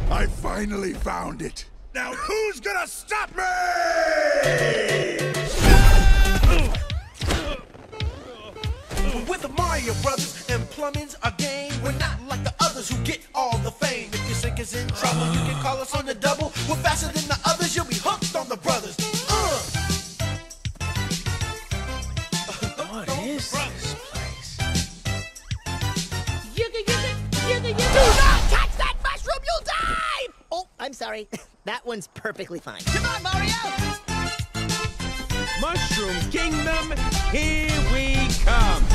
I finally found it. Now who's gonna stop me? We're the Mario Brothers, and plumbing's our game. We're not like the others who get all the fame. If your sink is in trouble, you can call us on the double. We're faster than the others, you'll be hooked on the brothers. What is this place? Do not touch that mushroom, you'll die! Oh, I'm sorry. That one's perfectly fine. Come on, Mario! Mushroom Kingdom, here we come!